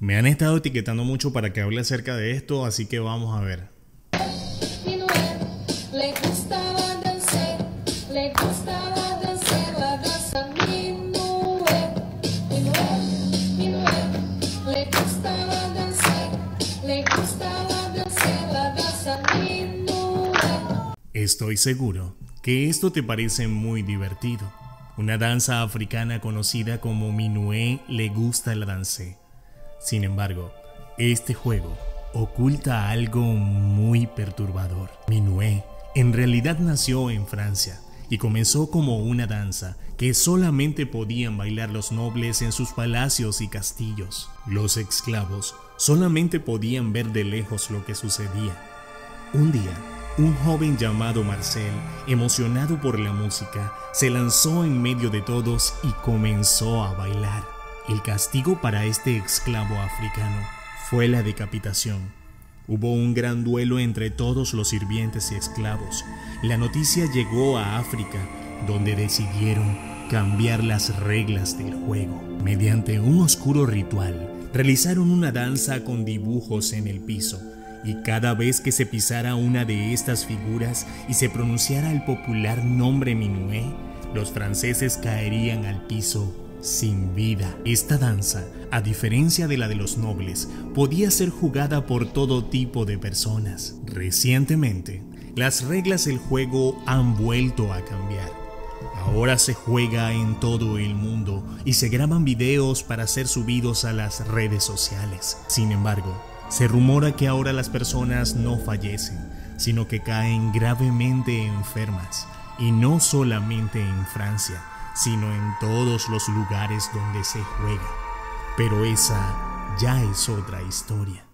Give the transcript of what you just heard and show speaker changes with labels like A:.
A: Me han estado etiquetando mucho para que hable acerca de esto, así que vamos a ver.
B: Le gustaba danzar, le gustaba danzar la danza minuet, minuet, minuet. Le gustaba danzar la danza minuet.
A: Estoy seguro que esto te parece muy divertido. Una danza africana conocida como minuet le gusta la danse. Sin embargo, este juego oculta algo muy perturbador. Minuet en realidad nació en Francia y comenzó como una danza que solamente podían bailar los nobles en sus palacios y castillos. Los esclavos solamente podían ver de lejos lo que sucedía. Un día, un joven llamado Marcel, emocionado por la música, se lanzó en medio de todos y comenzó a bailar. El castigo para este esclavo africano fue la decapitación. Hubo un gran duelo entre todos los sirvientes y esclavos. La noticia llegó a África, donde decidieron cambiar las reglas del juego. Mediante un oscuro ritual, realizaron una danza con dibujos en el piso, y cada vez que se pisara una de estas figuras y se pronunciara el popular nombre Minuet, los franceses caerían al piso sin vida. Esta danza, a diferencia de la de los nobles, podía ser jugada por todo tipo de personas. Recientemente, las reglas del juego han vuelto a cambiar. Ahora se juega en todo el mundo y se graban videos para ser subidos a las redes sociales. Sin embargo, se rumora que ahora las personas no fallecen, sino que caen gravemente enfermas, y no solamente en Francia, sino en todos los lugares donde se juega. Pero esa ya es otra historia.